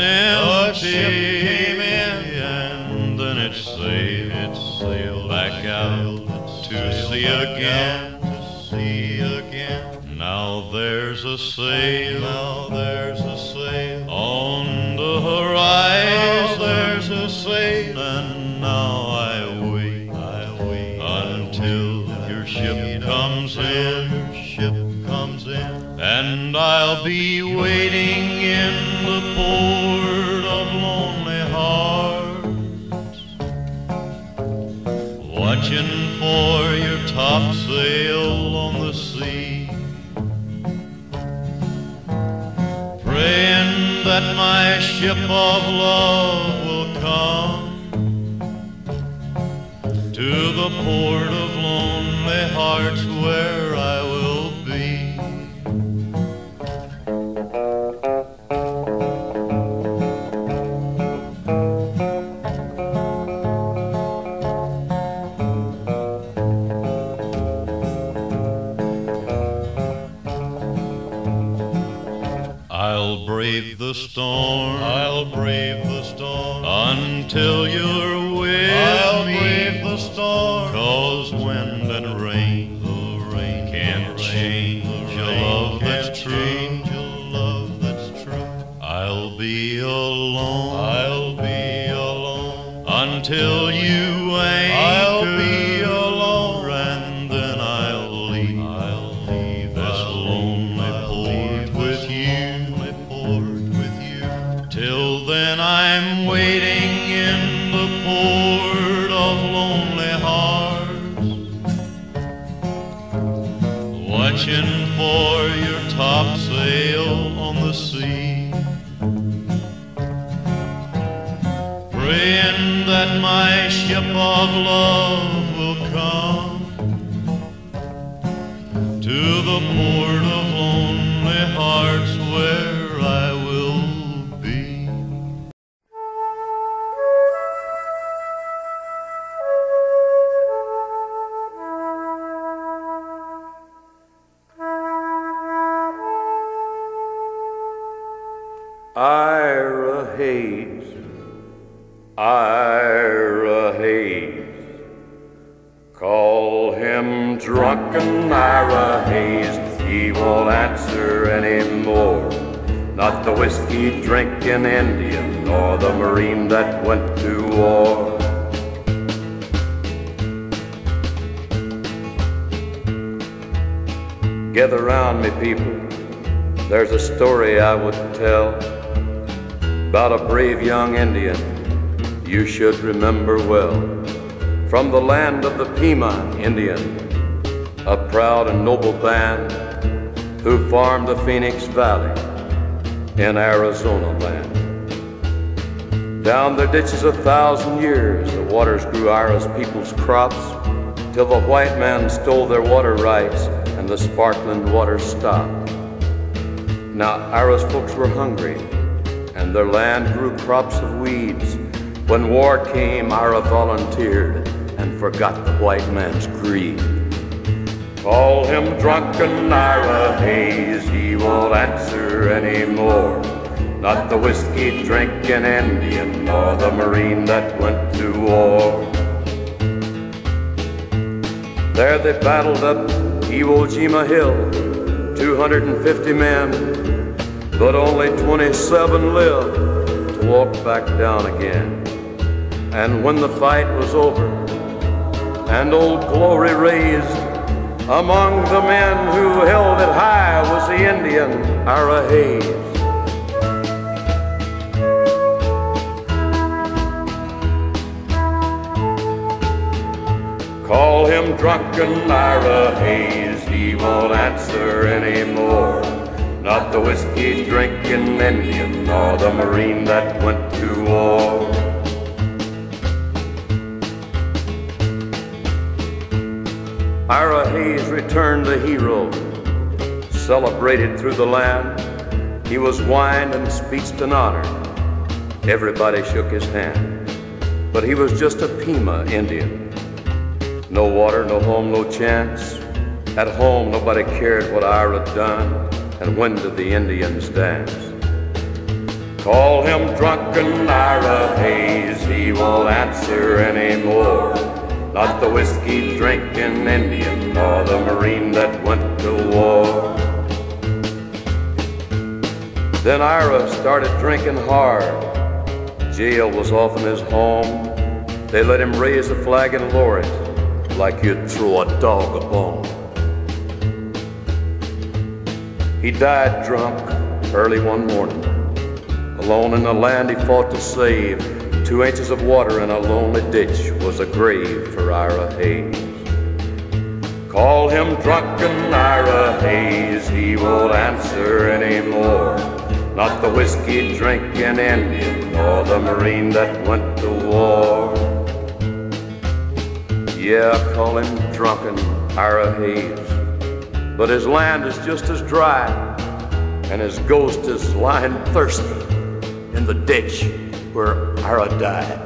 empty. A ship came in, and then it sailed back out to sea again. Now there's a sail, on the horizon. There's a sail, and now I wait until your ship comes in. And I'll be waiting in the port of lonely hearts, watching for your topsail on the sea, praying that my ship of love will come to the port of lonely hearts where I will be. I'll brave the storm, until you're with me. I'll brave the storm, 'cause wind and rain, can't change a love that's true. I'll be alone, until you anchor. I'll be alone, and then I'll leave this lonely port with you. Till then I'm waiting in the port of lonely hearts, watching for your topsail on the sea, praying that my ship of love will come to the port of lonely hearts where I will be. Ira Hayes, call him drunken Ira Hayes, he won't answer anymore. Not the whiskey drinking Indian, nor the Marine that went to war. Gather round me, people, there's a story I would tell about a brave young Indian you should remember well. From the land of the Pima Indian, a proud and noble band who farmed the Phoenix Valley in Arizona land. Down their ditches 1,000 years, the waters grew Ira's people's crops, till the white man stole their water rights and the sparkling water stopped. Now Ira's folks were hungry, and their land grew crops of weeds. When war came, Ira volunteered and forgot the white man's greed. Call him drunken Ira Hayes, he won't answer anymore. Not the whiskey drinking Indian, nor the Marine that went to war. There they battled up Iwo Jima Hill, 250 men, but only 27 lived to walk back down again. And when the fight was over and Old Glory raised, among the men who held it high was the Indian Ira Hayes. Call him drunken Ira Hayes, he won't answer anymore. Not the whiskey drinking Indian, nor the Marine that went to war. Ira Hayes returned a hero, celebrated through the land. He was wined and speeched and honored. Everybody shook his hand, but he was just a Pima Indian. No water, no home, no chance. At home, nobody cared what Ira done, and when did the Indians dance? Call him drunken Ira Hayes, he won't answer anymore. Not the whiskey drinking Indian nor the Marine that went to war. Then Ira started drinking hard. Jail was often his home. They let him raise the flag and lower it like you'd throw a dog a bone. He died drunk early one morning. Alone in the land he fought to save, 2 inches of water in a lonely ditch was a grave for Ira Hayes. Call him drunken Ira Hayes, he won't answer anymore. Not the whiskey drinking Indian nor the Marine that went to war. Yeah, call him drunken Ira Hayes, but his land is just as dry, and his ghost is lying thirsty in the ditch where Ira died.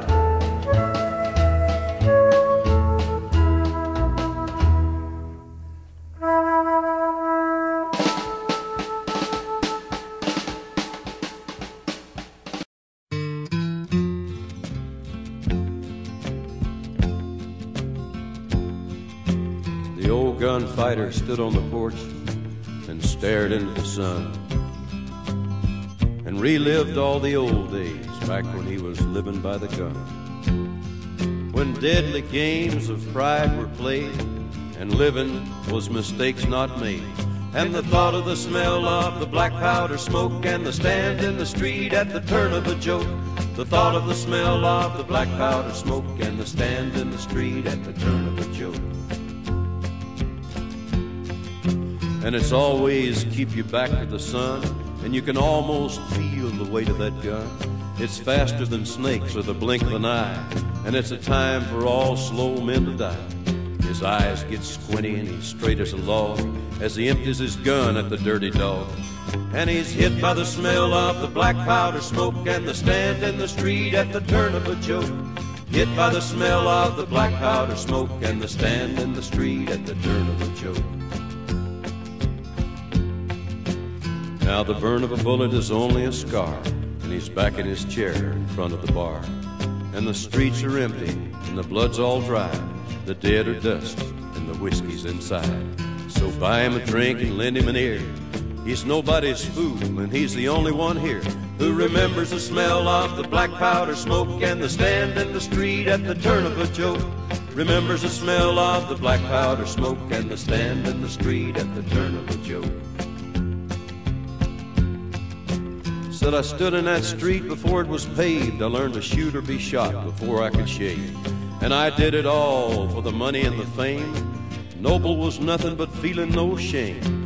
The old gunfighter stood on the porch and stared into the sun and relived all the old days back when he was living by the gun, when deadly games of pride were played and living was mistakes not made, and the thought of the smell of the black powder smoke and the stand in the street at the turn of a joke, the thought of the smell of the black powder smoke and the stand in the street at the turn of a joke. And it's always keep you back to the sun, and you can almost feel the weight of that gun. It's faster than snakes or the blink of an eye, and it's a time for all slow men to die. His eyes get squinty and he's straight as a log as he empties his gun at the dirty dog. And he's hit by the smell of the black powder smoke and the stand in the street at the turn of a joke. Hit by the smell of the black powder smoke and the stand in the street at the turn of a joke. Now the burn of a bullet is only a scar, and he's back in his chair in front of the bar. And the streets are empty, and the blood's all dry. The dead are dust, and the whiskey's inside. So buy him a drink and lend him an ear. He's nobody's fool, and he's the only one here who remembers the smell of the black powder smoke and the stand in the street at the turn of a joke. Remembers the smell of the black powder smoke and the stand in the street at the turn of a joke. Said I stood in that street before it was paved. I learned to shoot or be shot before I could shave. And I did it all for the money and the fame. Noble was nothing but feeling no shame.